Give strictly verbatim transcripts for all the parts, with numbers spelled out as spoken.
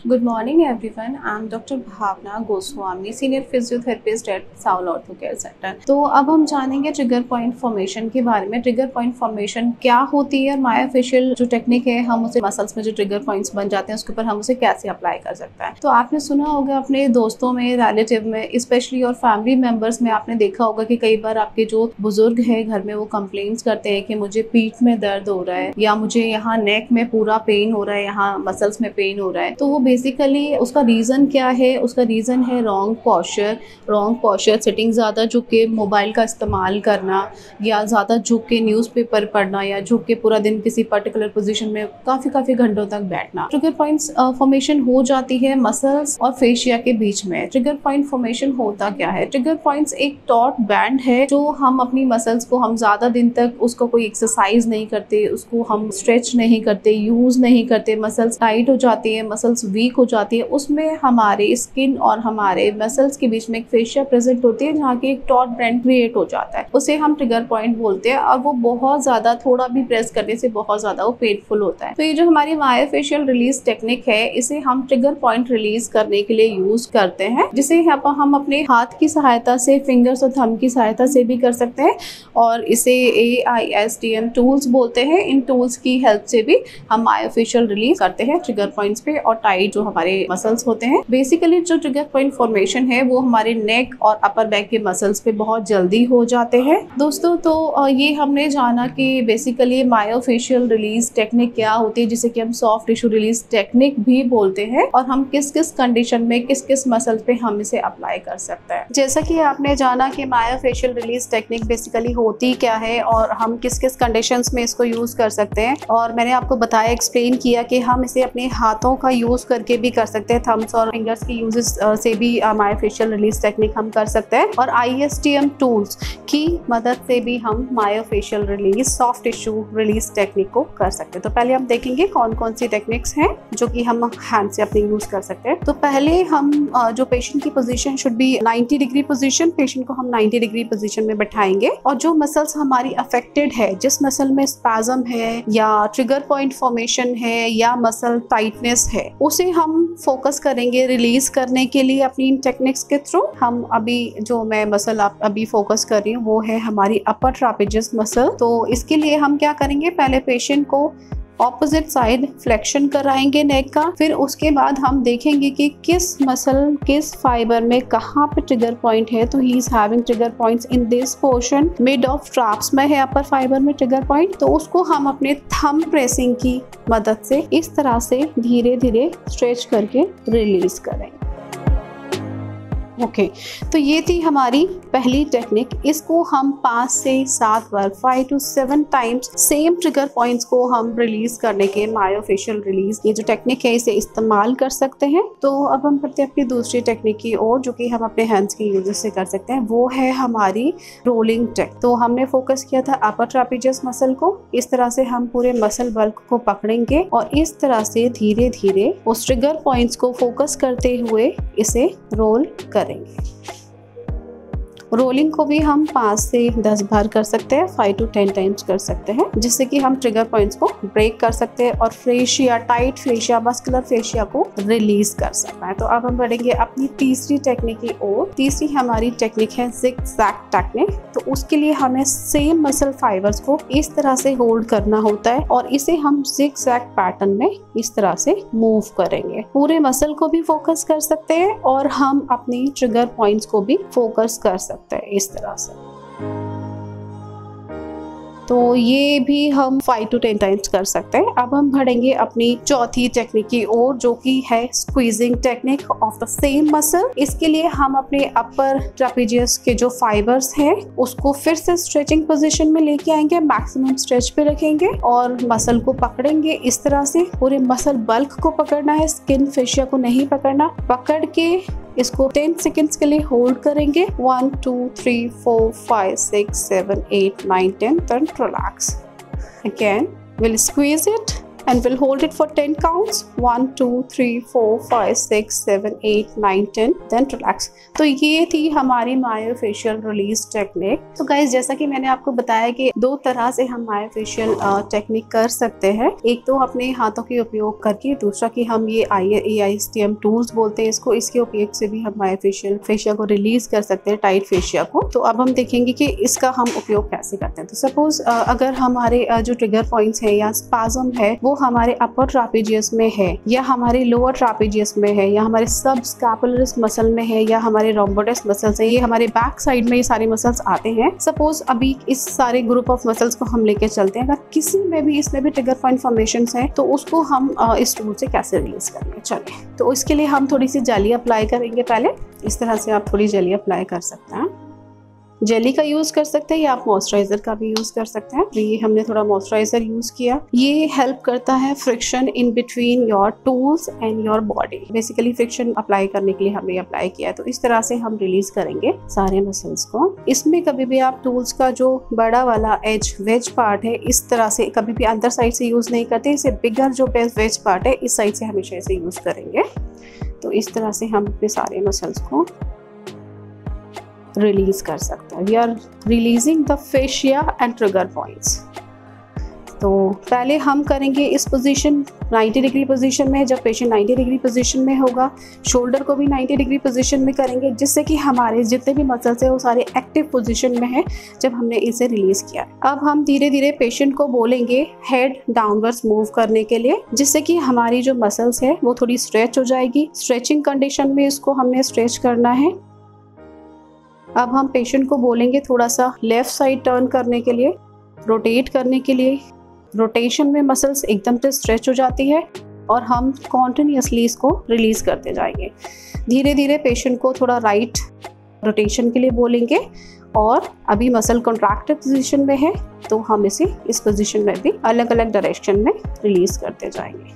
Good morning everyone. I am doctor Bhavna Goswami, senior physiotherapist at soul ortho care centre. तो अब हम जानेंगे trigger point formation के बारे में। ट्रिगर पॉइंट फॉर्मेशन क्या होती है और मायोफेशियल जो टेक्निक है, हम उसे मसल्स में जो ट्रिगर पॉइंट्स बन जाते हैं उसके ऊपर हम उसे कैसे अप्लाई कर सकते हैं। तो आपने सुना होगा अपने दोस्तों में, रिलेटिव में स्पेशली और फैमिली मेम्बर्स में आपने देखा होगा कि कई बार आपके जो बुजुर्ग है घर में वो कंप्लेंट्स करते हैं कि मुझे पीठ में दर्द हो रहा है या मुझे यहाँ नेक में पूरा पेन हो रहा है, यहाँ मसल्स में पेन हो रहा है। तो वो बेसिकली उसका रीज़न क्या है? उसका रीज़न है wrong posture. Wrong posture, sitting ज़्यादा झुक के मोबाइल का इस्तेमाल करना या ज़्यादा झुक के न्यूज़पेपर पढ़ना या झुक के पूरा दिन किसी पर्टिकुलर पोजीशन में काफ़ी काफ़ी घंटों तक बैठना। ट्रिगर पॉइंट्स फॉर्मेशन हो जाती है मसल्स और फेशिया के बीच में। ट्रिगर पॉइंट फॉर्मेशन होता क्या है? ट्रिगर पॉइंट्स एक टॉट बैंड है जो हम अपनी मसल्स को हम ज़्यादा दिन तक उसको कोई एक्सरसाइज नहीं करते, उसको हम स्ट्रेच नहीं करते, यूज़ नहीं करते, मसल्स टाइट हो जाती है, मसल्स वीक हो जाती है, उसमें हमारे स्किन और हमारे मसल्स के बीच में एक फेशिया प्रेजेंट होती है जहाँ की एक टॉट बैंड क्रिएट हो जाता है। उसे हम ट्रिगर पॉइंट बोलते हैं और वो बहुत ज़्यादा, थोड़ा भी प्रेस करने से बहुत ज़्यादा वो पेनफुल होता है। तो ये जो हमारी मायोफेशियल रिलीज टेक्निक है, इसे हम ट्रिगर पॉइंट रिलीज करने के लिए यूज करते हैं, जिसे हम अपने हाथ की सहायता से, फिंगर्स और थंब की सहायता से भी कर सकते हैं और इसे A I S T M tools बोलते हैं। इन टूल्स की हेल्प से भी हम मायोफेशियल रिलीज करते हैं ट्रिगर पॉइंट्स पे और टाइट जो हमारे मसल्स होते हैं। बेसिकली जो ट्रिगर पॉइंट फॉर्मेशन है वो हमारे नेक और अपर बैक के मसल्स पे बहुत जल्दी हो जाते हैं। दोस्तों, तो ये हमने जाना कि बेसिकली मायोफेशियल रिलीज टेक्निक क्या होती है, जिसे कि हम सॉफ्ट टिश्यू रिलीज टेक्निक भी बोलते हैं, और हम किस किस कंडीशन में किस किस मसल पे हम इसे अप्लाई कर सकते हैं। जैसा कि आपने जाना कि मायोफेशियल रिलीज टेक्निक बेसिकली होती क्या है और हम किस किस कंडीशंस में इसको यूज कर सकते हैं, और मैंने आपको बताया, एक्सप्लेन किया कि हम इसे अपने हाथों का यूज करके भी कर सकते हैं, थम्स और फिंगर्स की यूजेस से भी मायोफेशियल रिलीज टेक्निक हम कर सकते हैं, और I S T M tools की मदद से भी हम myofascial release, soft tissue release technique को कर सकते हैं। तो पहले हम देखेंगे कौन कौन सी टेक्निक्स हैं जो कि हम हैंड से अपने यूज कर सकते हैं। तो पहले हम जो पेशेंट की position should be ninety degree position, patient को हम नाइंटी डिग्री पोजीशन में बैठाएंगे और जो मसल्स हमारी अफेक्टेड है, जिस मसल में स्पैज्म है या ट्रिगर पॉइंट फॉर्मेशन है या मसल टाइटनेस है, उसे हम फोकस करेंगे रिलीज करने के लिए अपनी इन टेक्निक्स के थ्रू। हम अभी जो मैं मसल आप अभी फोकस कर रही हूँ वो है हमारी अपर ट्रापेजियस मसल। तो इसके लिए हम क्या करेंगे, पहले पेशेंट को ऑपोजिट साइड फ्लेक्शन कराएंगे नेक का, फिर उसके बाद हम देखेंगे कि किस मसल, किस फाइबर में कहाँ पे ट्रिगर पॉइंट है। तो he is having trigger points in this portion, mid of traps में है अपर फाइबर में ट्रिगर पॉइंट। तो उसको हम अपने थंब प्रेसिंग की मदद से इस तरह से धीरे धीरे स्ट्रेच करके रिलीज करेंगे। ओके okay, तो ये थी हमारी पहली टेक्निक। इसको हम पाँच से सात बार, five to seven times same trigger points को हम रिलीज करने के मायोफेशियल रिलीज, ये जो टेक्निक है, इसे इस्तेमाल कर सकते हैं। तो अब हम बढ़ते हैं अपनी दूसरी टेक्निक की ओर, जो कि हम अपने हैंड्स के यूज से कर सकते हैं। वो है हमारी रोलिंग टेक। तो हमने फोकस किया था अपर ट्रापेजियस मसल को, इस तरह से हम पूरे मसल बल्क को पकड़ेंगे और इस तरह से धीरे धीरे उस ट्रिगर पॉइंट्स को फोकस करते हुए इसे रोल कर। रोलिंग को भी हम पाँच से दस बार कर सकते हैं, फाइव टू टेन टाइम्स कर सकते हैं, जिससे कि हम ट्रिगर पॉइंट्स को ब्रेक कर सकते हैं और fascia, tight fascia, muscular fascia को रिलीज कर सकते हैं। तो अब हम बढ़ेंगे अपनी तीसरी टेक्निक की ओर। तीसरी हमारी टेक्निक है ज़िगज़ैग टेक्निक। तो उसके लिए हमें सेम मसल फाइबर्स को इस तरह से होल्ड करना होता है और इसे हम ज़िगज़ैग पैटर्न में इस तरह से मूव करेंगे। पूरे मसल को भी फोकस कर सकते हैं और हम अपनी ट्रिगर पॉइंट्स को भी फोकस कर सकते हैं इस तरह से। तो ये भी हम फाइव टू टेन टाइम्स कर सकते हैं। अब हम बढ़ेंगे अपनी चौथी टेक्निक की ओर, जो कि है squeezing technique of the same muscle. इसके लिए हम अपने अपर ट्रापेजियस के जो फाइबर्स हैं उसको फिर से स्ट्रेचिंग पोजीशन में लेके आएंगे, मैक्सिमम स्ट्रेच पे रखेंगे और मसल को पकड़ेंगे इस तरह से। पूरे मसल बल्क को पकड़ना है, स्किन फेशिया को नहीं पकड़ना। पकड़ के इसको टेन सेकेंड्स के लिए होल्ड करेंगे। One two three four five six seven eight nine ten, then relax. Again, we'll squeeze it and we'll hold it for ten counts. one, two, three, four, five, six, seven, eight, nine, ten. Then relax. तो ये थी हमारी myofascial release technique. तो guys जैसा कि मैंने आपको बताया कि दो तरह से हम मायोफेशियल टेक्निक कर सकते हैं। एक तो अपने हाथों के उपयोग करके, दूसरा कि हम ये I A I S T M tools बोलते हैं इसको, इसके उपयोग से भी हम मायोफेशियल फेशिया को रिलीज कर सकते हैं, टाइट फेशिया को। तो अब हम देखेंगे कि इसका हम उपयोग कैसे करते हैं। तो सपोज अगर हमारे जो ट्रिगर पॉइंट्स है या स्पाज्म है वो हमारे अपर ट्रापेजियस में है या हमारे लोअर ट्रापेजियस में है या हमारे सब स्कैपुलरिस मसल में है या हमारे रोम्बोइडस मसल्स है, ये हमारे बैक साइड में ये सारे मसल्स आते हैं। सपोज अभी इस सारे ग्रुप ऑफ मसल्स को हम लेके चलते हैं, अगर किसी में भी इसमें भी ट्रिगर पॉइंट फॉर्मेशन है तो उसको हम इस टूल से कैसे रिलीज करेंगे। चलिए, तो इसके लिए हम थोड़ी सी जेली अप्लाई करेंगे। पहले इस तरह से आप थोड़ी जेली अप्लाई कर सकते हैं। जेली का यूज कर सकते हैं या आप मॉइस्चराइजर का भी यूज कर सकते हैं। तो ये हमने थोड़ा मॉइस्चराइजर यूज किया। ये हेल्प करता है friction in between your tools and your body. Basically friction apply करने के लिए हमने अप्लाई किया है। तो इस तरह से हम रिलीज करेंगे सारे मसल्स को। इसमें कभी भी आप टूल्स का जो बड़ा वाला एज वेज पार्ट है इस तरह से कभी भी अंदर साइड से यूज नहीं करते। इसे बिगर जो वेज पार्ट है इस साइड से हमेशा इसे यूज करेंगे। तो इस तरह से हम अपने सारे मसल्स को रिलीज कर सकते हैं। We are releasing the fascia and trigger points. तो पहले हम करेंगे इस पोजीशन नब्बे डिग्री पोजीशन में। जब पेशेंट नब्बे डिग्री पोजीशन में होगा, शोल्डर को भी नब्बे डिग्री पोजीशन में करेंगे, जिससे कि हमारे जितने भी मसल्स हैं वो सारे एक्टिव पोजीशन में है जब हमने इसे रिलीज किया। अब हम धीरे धीरे पेशेंट को बोलेंगे हेड डाउनवर्ड्स मूव करने के लिए, जिससे कि हमारी जो मसल्स है वो थोड़ी स्ट्रेच हो जाएगी। स्ट्रेचिंग कंडीशन में इसको हमने स्ट्रेच करना है। अब हम पेशेंट को बोलेंगे थोड़ा सा लेफ्ट साइड टर्न करने के लिए, रोटेट करने के लिए। रोटेशन में मसल्स एकदम से स्ट्रेच हो जाती है और हम कॉन्टिन्यूसली इसको रिलीज करते जाएंगे। धीरे धीरे पेशेंट को थोड़ा राइट रोटेशन के लिए बोलेंगे और अभी मसल कॉन्ट्रैक्टेड पोजीशन में है तो हम इसे इस पोजीशन में भी अलग अलग डायरेक्शन में रिलीज करते जाएंगे।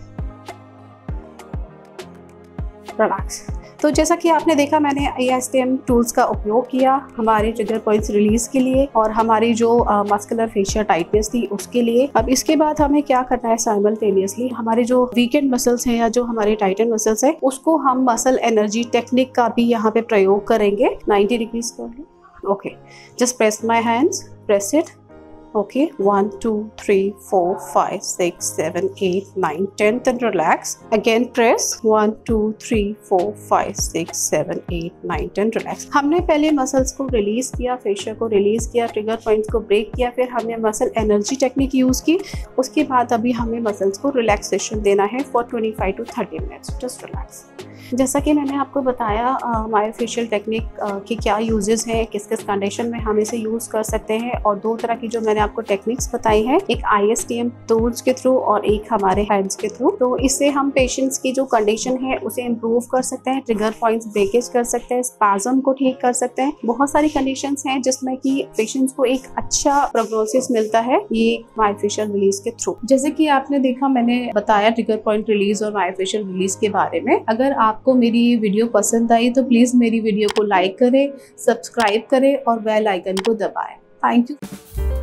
रिलैक्स। तो जैसा कि आपने देखा, मैंने A I S T M tools का उपयोग किया हमारे ट्रिगर पॉइंट्स रिलीज के लिए और हमारी जो मस्कुलर फेशिया टाइटनेस थी उसके लिए। अब इसके बाद हमें क्या करना है, साइमल्टेनियसली हमारे जो वीकेंड मसल्स हैं या जो हमारे टाइटन मसल्स हैं उसको हम मसल एनर्जी टेक्निक का भी यहाँ पे प्रयोग करेंगे। नाइन्टी डिग्रीज कर लो। Okay, just press my hands, press it. Okay, one, two, three, four, five, six, seven, eight, nine, ten. Then relax. Again press. One, two, three, four, five, six, seven, eight, nine, ten. Relax. हमने पहले muscles को release किया, fascia को release किया, trigger points को break किया, फिर हमने मसल एनर्जी टेक्निक यूज की। उसके बाद अभी हमें मसल्स को रिलैक्सेशन देना है for twenty five to thirty minutes. Just relax. जैसा कि मैंने आपको बताया मायोफेशियल टेक्निक की क्या यूजेस हैं, किस किस कंडीशन में हम इसे यूज़ कर सकते हैं, और दो तरह की जो मैंने आपको टेक्निक्स बताई हैं, एक I S T M tools के थ्रू और एक हमारे हैंड्स के थ्रू। तो इससे हम पेशेंट्स की जो कंडीशन है उसे इम्प्रूव कर सकते हैं, ट्रिगर पॉइंट्स ब्रेकेज कर सकते हैं, स्पाज्म को ठीक कर सकते हैं। बहुत सारी कंडीशंस हैं जिसमें कि पेशेंट्स को एक अच्छा प्रोग्नोसिस मिलता है ये मायोफेशियल रिलीज के थ्रू। जैसे कि आपने देखा, मैंने बताया ट्रिगर पॉइंट रिलीज और मायोफेशियल रिलीज के बारे में। अगर आप आपको मेरी वीडियो पसंद आई तो प्लीज़ मेरी वीडियो को लाइक करें, सब्सक्राइब करें और बेल आइकन को दबाएं। Thank you.